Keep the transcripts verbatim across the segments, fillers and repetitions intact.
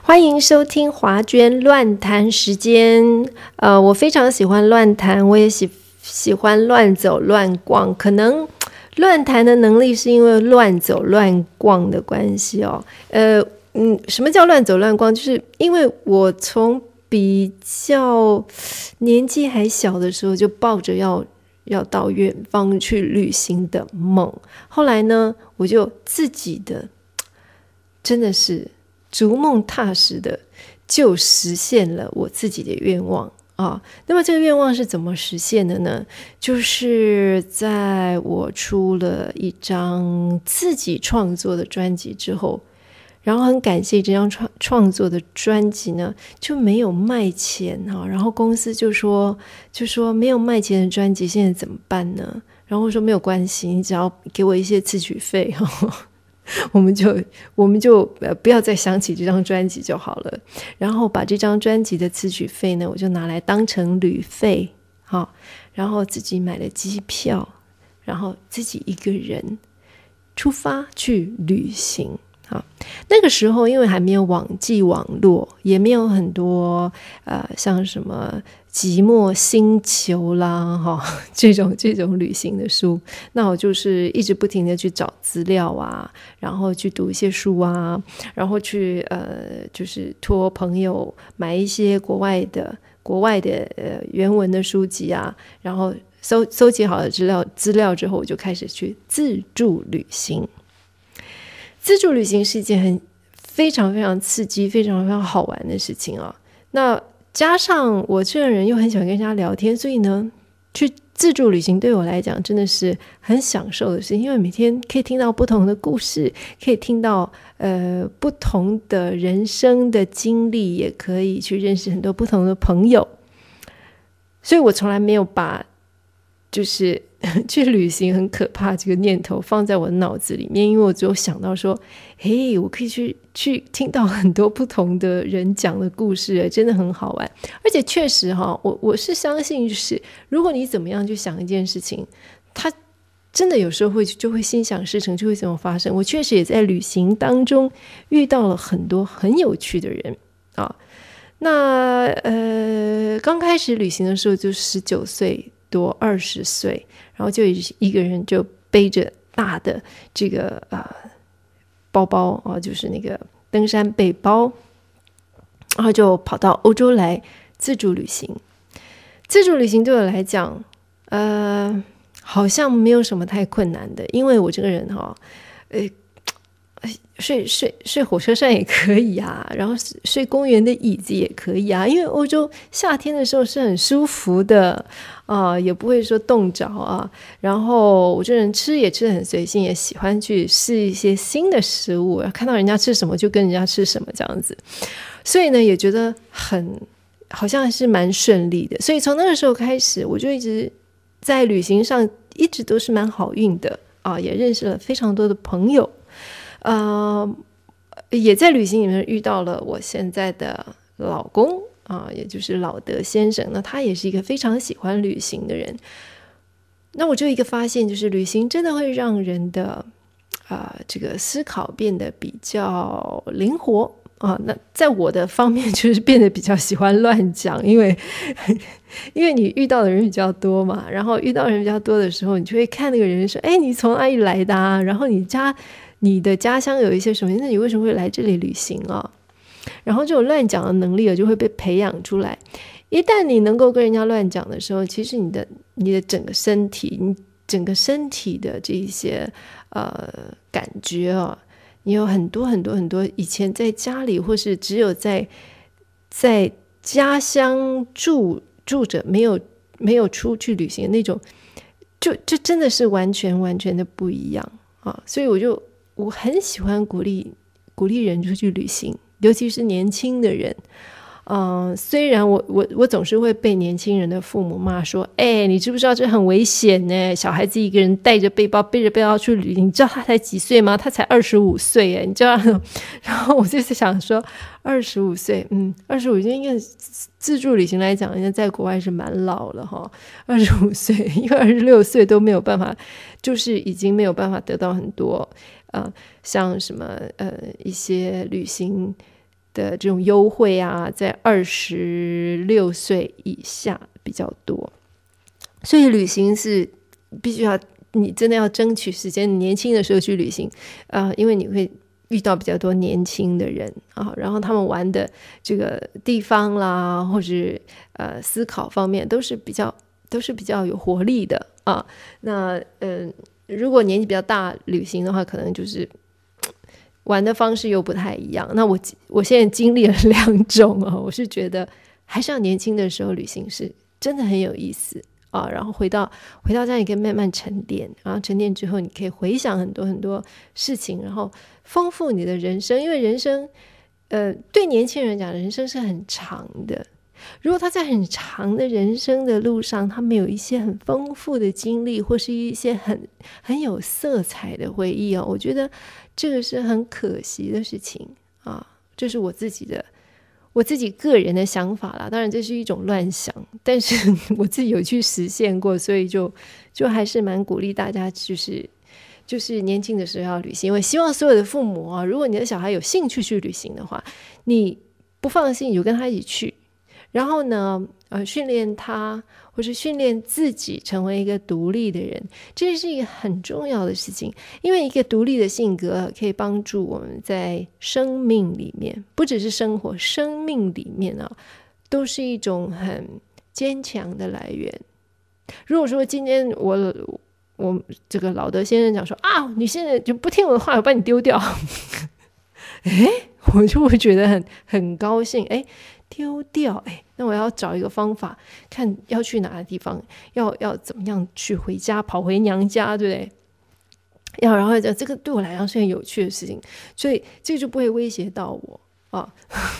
欢迎收听华娟乱谈时间。呃，我非常喜欢乱谈，我也喜喜欢乱走乱逛。可能乱谈的能力是因为乱走乱逛的关系哦。呃，嗯，什么叫乱走乱逛？就是因为我从比较年纪还小的时候就抱着要要到远方去旅行的梦，后来呢，我就自己的真的是逐梦踏实的就实现了我自己的愿望啊。那么这个愿望是怎么实现的呢？就是在我出了一张自己创作的专辑之后，然后很感谢这张创创作的专辑呢就没有卖钱哈，然后公司就说就说没有卖钱的专辑现在怎么办呢？然后我说没有关系，你只要给我一些词曲费哈。我们就我们就、呃、不要再想起这张专辑就好了，然后把这张专辑的词曲费呢我就拿来当成旅费、哦、然后自己买了机票，然后自己一个人出发去旅行。好，那个时候因为还没有网际网络，也没有很多呃像什么寂寞星球啦、哦、这种这种旅行的书，那我就是一直不停的去找资料啊，然后去读一些书啊，然后去呃就是托朋友买一些国外的国外的呃原文的书籍啊，然后搜搜集好了资料资料之后，我就开始去自助旅行。自助旅行是一件很非常非常刺激非常非常好玩的事情啊。那加上我这个人又很喜欢跟人家聊天，所以呢去自助旅行对我来讲真的是很享受的事情，因为每天可以听到不同的故事，可以听到呃不同的人生的经历，也可以去认识很多不同的朋友。所以我从来没有把就是去旅行很可怕这个念头放在我的脑子里面，因为我只有想到说嘿，我可以去去听到很多不同的人讲的故事，真的很好玩。而且确实哈，我我是相信就是如果你怎么样去想一件事情，它真的有时候会就会心想事成，就会这么发生。我确实也在旅行当中遇到了很多很有趣的人啊。那呃刚开始旅行的时候就十九岁多二十岁，然后就一个人就背着大的这个呃包包啊，就是那个登山背包，然后就跑到欧洲来自助旅行。自助旅行对我来讲呃好像没有什么太困难的，因为我这个人哈、哦、呃睡睡睡火车站也可以啊，然后睡公园的椅子也可以啊，因为欧洲夏天的时候是很舒服的啊、呃，也不会说冻着啊。然后我这人吃也吃得很随性，也喜欢去试一些新的食物，看到人家吃什么就跟人家吃什么这样子，所以呢也觉得很好像是蛮顺利的。所以从那个时候开始，我就一直在旅行上一直都是蛮好运的啊，也认识了非常多的朋友。呃，也在旅行里面遇到了我现在的老公啊，也就是老德先生。那他也是一个非常喜欢旅行的人。那我就一个发现，就是旅行真的会让人的啊、呃、这个思考变得比较灵活啊。那在我的方面就是变得比较喜欢乱讲，因为因为你遇到的人比较多嘛，然后遇到人比较多的时候，你就会看那个人说，哎，你从哪里来的啊？然后你家你的家乡有一些什么，那你为什么会来这里旅行啊？然后这种乱讲的能力就会被培养出来。一旦你能够跟人家乱讲的时候，其实你的你的整个身体你整个身体的这一些呃感觉啊，你有很多很多很多以前在家里或是只有在在家乡住住着，没有没有出去旅行的那种，就就真的是完全完全的不一样啊！所以我就我很喜欢鼓励鼓励人出去旅行，尤其是年轻的人。嗯、呃，虽然我我我总是会被年轻人的父母骂说，哎，你知不知道这很危险呢？小孩子一个人带着背包背着背包去旅行，你知道他才几岁吗？他才二十五岁哎，你知道？然后我就是想说，二十五岁，嗯，二十五岁应该自助旅行来讲，人家在国外是蛮老了哈。二十五岁，因为二十六岁都没有办法，就是已经没有办法得到很多呃，像什么呃一些旅行。 的这种优惠啊，在二十六岁以下比较多，所以旅行是必须要你真的要争取时间，你年轻的时候去旅行，呃，因为你会遇到比较多年轻的人啊，然后他们玩的这个地方啦，或者呃思考方面都是比较都是比较有活力的啊。那嗯、呃，如果年纪比较大旅行的话，可能就是玩的方式又不太一样。那我我现在经历了两种啊，我是觉得还是要年轻的时候旅行是真的很有意思啊。然后回到回到家，你可以慢慢沉淀，然后沉淀之后，你可以回想很多很多事情，然后丰富你的人生。因为人生，呃，对年轻人讲，人生是很长的。如果他在很长的人生的路上，他没有一些很丰富的经历，或是一些很很有色彩的回忆哦，我觉得这个是很可惜的事情啊。这是我自己的我自己个人的想法啦，当然这是一种乱想，但是我自己有去实现过，所以就就还是蛮鼓励大家，就是就是年轻的时候要旅行。因为希望所有的父母啊，如果你的小孩有兴趣去旅行的话，你不放心你就跟他一起去，然后呢呃，训练他或是训练自己成为一个独立的人，这是一个很重要的事情。因为一个独立的性格可以帮助我们在生命里面，不只是生活，生命里面啊，都是一种很坚强的来源。如果说今天我我这个老德先生讲说啊，你现在就不听我的话，我把你丢掉诶，我就会觉得很很高兴。诶，丢掉，哎，那我要找一个方法，看要去哪个地方，要要怎么样去回家，跑回娘家，对不对？要然后这个对我来讲是很有趣的事情，所以这个就不会威胁到我啊。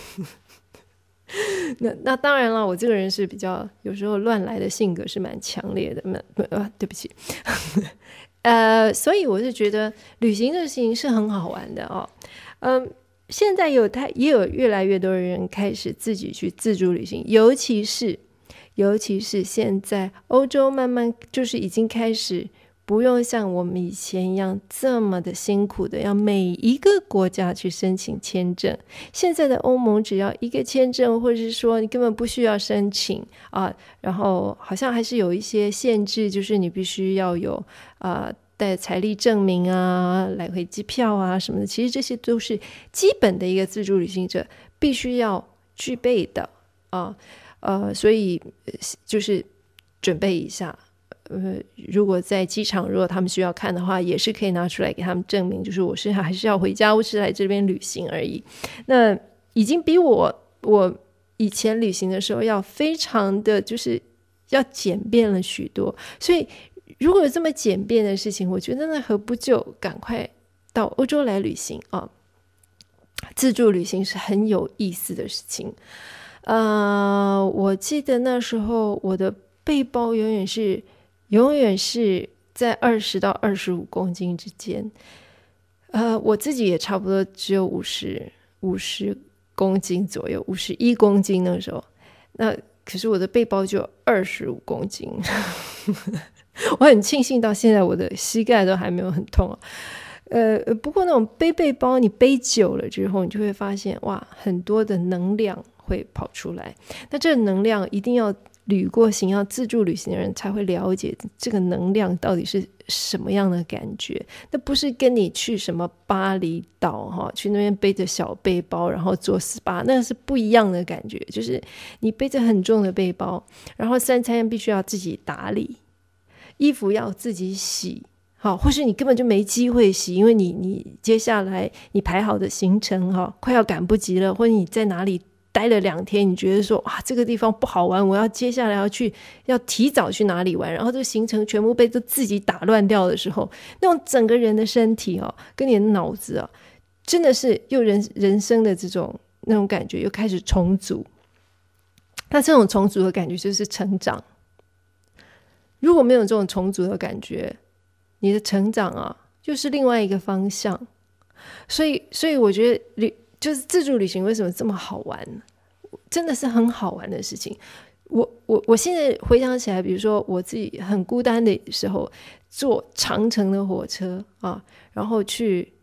那那当然了，我这个人是比较有时候乱来的性格是蛮强烈的，那啊，对不起，呃，所以我是觉得旅行这个事情是很好玩的哦，嗯。现在有太也有越来越多的人开始自己去自助旅行，尤其是尤其是现在欧洲慢慢就是已经开始不用像我们以前一样这么的辛苦的要每一个国家去申请签证。现在的欧盟只要一个签证，或者是说你根本不需要申请啊，然后好像还是有一些限制，就是你必须要有啊带财力证明啊，来回机票啊什么的，其实这些都是基本的一个自助旅行者必须要具备的啊，呃，所以就是准备一下，呃，如果在机场，如果他们需要看的话，也是可以拿出来给他们证明，就是我是还是要回家，我是来这边旅行而已。那已经比我我以前旅行的时候要非常的就是要简便了许多，所以。如果有这么简便的事情，我觉得那何不就赶快到欧洲来旅行啊？自助旅行是很有意思的事情。呃，我记得那时候我的背包永远是永远是在二十到二十五公斤之间。呃，我自己也差不多只有五十五十公斤左右，五十一公斤那个时候。那可是我的背包就二十五公斤。我很庆幸到现在我的膝盖都还没有很痛啊。呃，不过那种背背包你背久了之后，你就会发现哇，很多的能量会跑出来。那这个能量一定要旅过行要自助旅行的人才会了解这个能量到底是什么样的感觉。那不是跟你去什么巴厘岛哈，去那边背着小背包然后做 S P A， 那是不一样的感觉。就是你背着很重的背包，然后三餐必须要自己打理，衣服要自己洗，好，或是你根本就没机会洗，因为你你接下来你排好的行程哈，快要赶不及了，或者你在哪里待了两天，你觉得说啊这个地方不好玩，我要接下来要去要提早去哪里玩，然后这个行程全部被自己打乱掉的时候，那种整个人的身体哦，跟你的脑子啊，真的是又人人生的这种那种感觉又开始重组。那这种重组的感觉就是成长。如果没有这种重组的感觉，你的成长啊就是另外一个方向。所以所以我觉得旅就是自助旅行为什么这么好玩，真的是很好玩的事情。我我我现在回想起来，比如说我自己很孤单的时候，坐长程的火车啊，然后去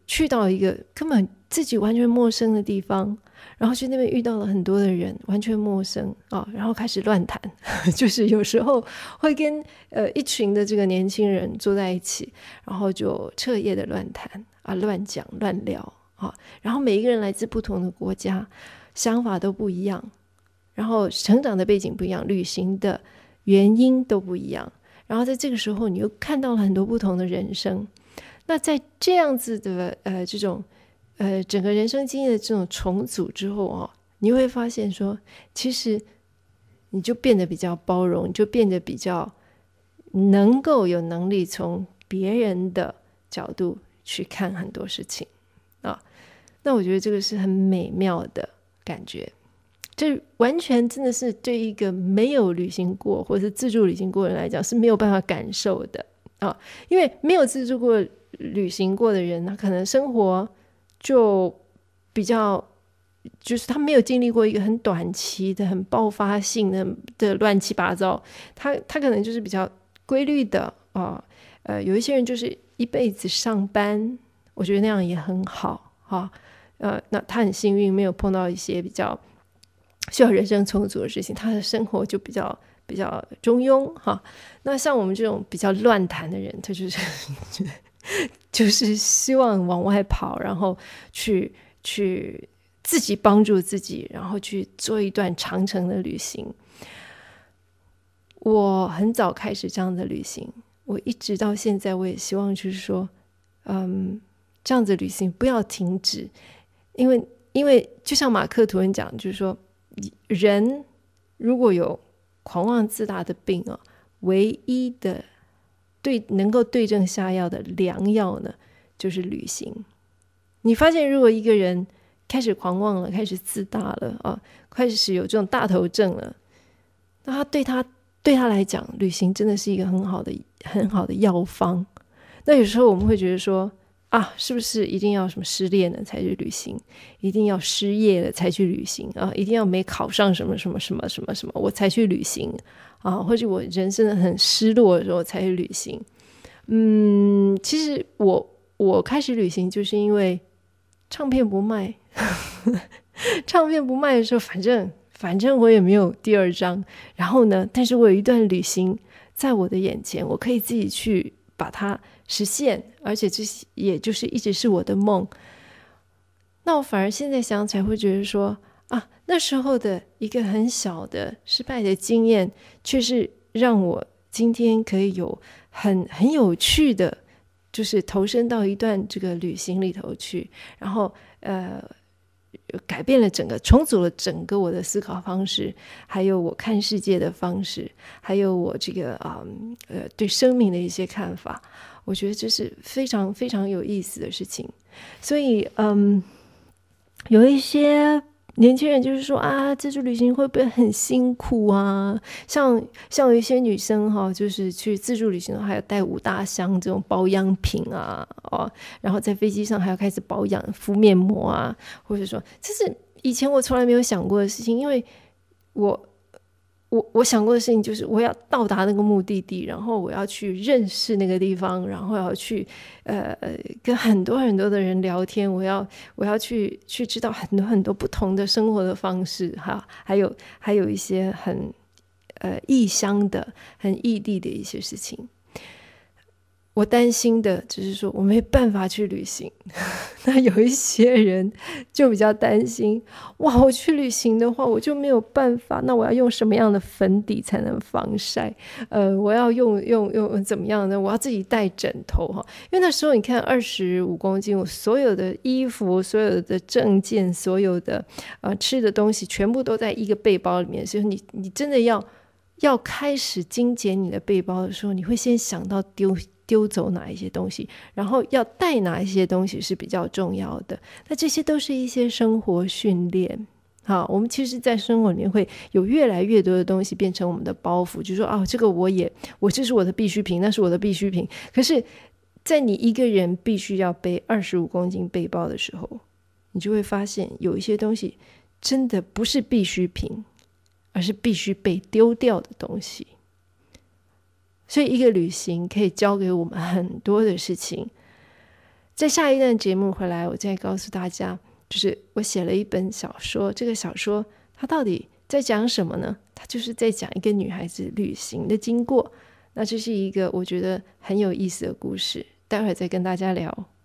去到一个根本自己完全陌生的地方，然后去那边遇到了很多的人，完全陌生啊，然后开始乱谈，就是有时候会跟呃一群的这个年轻人坐在一起，然后就彻夜的乱谈啊，乱讲乱聊啊，然后每一个人来自不同的国家，想法都不一样，然后成长的背景不一样，旅行的原因都不一样，然后在这个时候你又看到了很多不同的人生。那在这样子的呃这种呃整个人生经验的这种重组之后哦，你会发现说，其实你就变得比较包容，你就变得比较能够有能力从别人的角度去看很多事情啊。那我觉得这个是很美妙的感觉，这完全真的是对一个没有旅行过或者是自助旅行过的人来讲是没有办法感受的啊，因为没有自助过旅行过的人，他可能生活就比较，就是他没有经历过一个很短期的、很爆发性的的乱七八糟，他他可能就是比较规律的啊。呃，有一些人就是一辈子上班，我觉得那样也很好哈。呃，那他很幸运，没有碰到一些比较需要人生重组的事情，他的生活就比较比较中庸哈。那像我们这种比较乱谈的人，他就是就是希望往外跑，然后去去自己帮助自己，然后去做一段长程的旅行。我很早开始这样的旅行，我一直到现在我也希望就是说嗯，这样子旅行不要停止，因为因为就像马克吐温讲，就是说人如果有狂妄自大的病啊，唯一的对能够对症下药的良药呢，就是旅行。你发现如果一个人开始狂妄了，开始自大了啊，开始有这种大头症了，那他对他对他来讲，旅行真的是一个很好的很好的药方。那有时候我们会觉得说啊，是不是一定要什么失恋了才去旅行，一定要失业了才去旅行啊，一定要没考上什么什么什么什么什么我才去旅行啊，或者我人生很失落的时候才去旅行。嗯，其实我我开始旅行就是因为唱片不卖唱片不卖的时候，反正反正我也没有第二张，然后呢，但是我有一段旅行在我的眼前，我可以自己去把它实现，而且这也就是一直是我的梦。那我反而现在想起来会觉得说啊，那时候的一个很小的失败的经验，却是让我今天可以有很很有趣的，就是投身到一段这个旅行里头去，然后呃改变了整个，重组了整个我的思考方式，还有我看世界的方式，还有我这个啊、呃对生命的一些看法。我觉得这是非常非常有意思的事情。所以嗯，有一些年轻人就是说啊，自助旅行会不会很辛苦啊？像像有一些女生哈，就是去自助旅行还有带五大箱这种保养品啊，哦，然后在飞机上还要开始保养、敷面膜啊，或者说这是以前我从来没有想过的事情，因为我我我想过的事情就是我要到达那个目的地，然后我要去认识那个地方，然后要去呃跟很多很多的人聊天，我要我要去去知道很多很多不同的生活的方式哈，还有还有一些很呃异乡的、很异地的一些事情。我担心的只是说我没办法去旅行那有一些人就比较担心，哇，我去旅行的话我就没有办法，那我要用什么样的粉底才能防晒？呃，我要用用用怎么样呢？我要自己带枕头哈，因为那时候你看二十五公斤，我所有的衣服、所有的证件、所有的呃吃的东西全部都在一个背包里面，所以你你真的要要开始精简你的背包的时候，你会先想到丢丢走哪一些东西，然后要带哪一些东西是比较重要的。那这些都是一些生活训练。好，我们其实在生活里面会有越来越多的东西变成我们的包袱，就是说啊，这个我也我这是我的必需品，那是我的必需品。可是在你一个人必须要背二十五公斤背包的时候，你就会发现有一些东西真的不是必需品，而是必须被丢掉的东西。所以一个旅行可以教给我们很多的事情， 在下一段节目回来，我再告诉大家，就是我写了一本小说，这个小说它到底在讲什么呢？它就是在讲一个女孩子旅行的经过。那这是一个我觉得很有意思的故事，待会儿再跟大家聊。